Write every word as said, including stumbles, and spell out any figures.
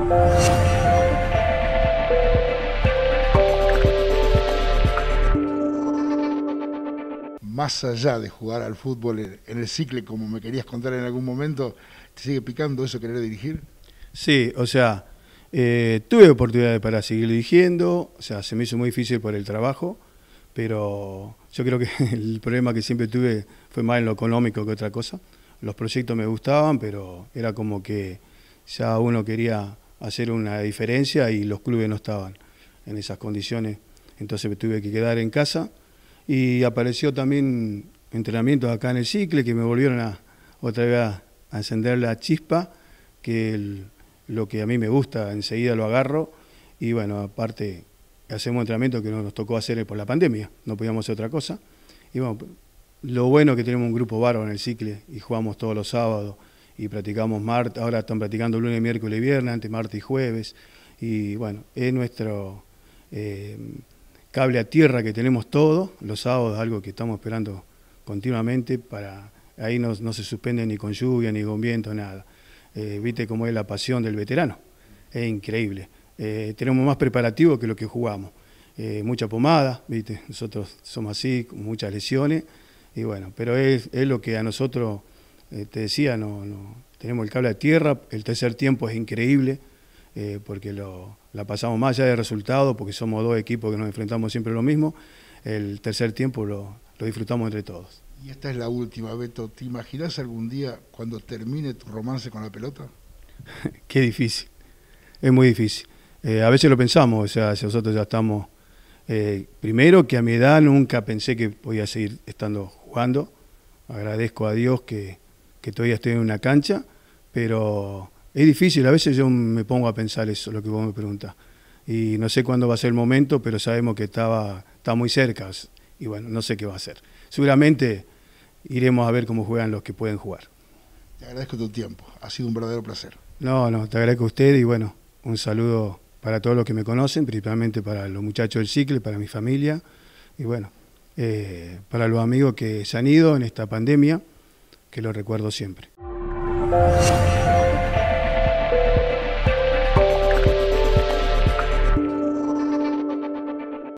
Más allá de jugar al fútbol en el Cicle, como me querías contar en algún momento, ¿te sigue picando eso querer dirigir? Sí, o sea, eh, tuve oportunidades para seguir dirigiendo, o sea, se me hizo muy difícil por el trabajo, pero yo creo que el problema que siempre tuve fue más en lo económico que otra cosa. Los proyectos me gustaban, pero era como que ya uno quería hacer una diferencia y los clubes no estaban en esas condiciones, entonces me tuve que quedar en casa. Y apareció también entrenamientos acá en el Cicle que me volvieron a otra vez a, a encender la chispa, que el, lo que a mí me gusta enseguida lo agarro. Y bueno, aparte hacemos entrenamientos que nos tocó hacer por la pandemia, no podíamos hacer otra cosa. Y bueno, lo bueno es que tenemos un grupo bárbaro en el Cicle y jugamos todos los sábados y practicamos martes, ahora están practicando lunes, miércoles y viernes, antes martes y jueves. Y bueno, es nuestro... Eh, cable a tierra que tenemos todo, los sábados, algo que estamos esperando continuamente, para ahí no, no se suspende ni con lluvia, ni con viento, nada. Eh, viste cómo es la pasión del veterano, es increíble. Eh, tenemos más preparativo que lo que jugamos, eh, mucha pomada, viste, nosotros somos así, con muchas lesiones, y bueno, pero es, es lo que a nosotros, eh, te decía, no, no, tenemos el cable a tierra, el tercer tiempo es increíble, eh, porque lo... la pasamos más allá de resultados, porque somos dos equipos que nos enfrentamos siempre lo mismo. El tercer tiempo lo, lo disfrutamos entre todos. Y esta es la última, Beto. ¿Te imaginas algún día cuando termine tu romance con la pelota? Qué difícil, es muy difícil. Eh, a veces lo pensamos, o sea, si nosotros ya estamos... Eh, primero, que a mi edad nunca pensé que podía seguir estando jugando. Agradezco a Dios que, que todavía estoy en una cancha, pero... es difícil, a veces yo me pongo a pensar eso, lo que vos me preguntás. Y no sé cuándo va a ser el momento, pero sabemos que estaba, está muy cerca. Y bueno, no sé qué va a ser. Seguramente iremos a ver cómo juegan los que pueden jugar. Te agradezco tu tiempo, ha sido un verdadero placer. No, no, te agradezco a usted y bueno, un saludo para todos los que me conocen, principalmente para los muchachos del Cicle, para mi familia. Y bueno, eh, para los amigos que se han ido en esta pandemia, que lo recuerdo siempre.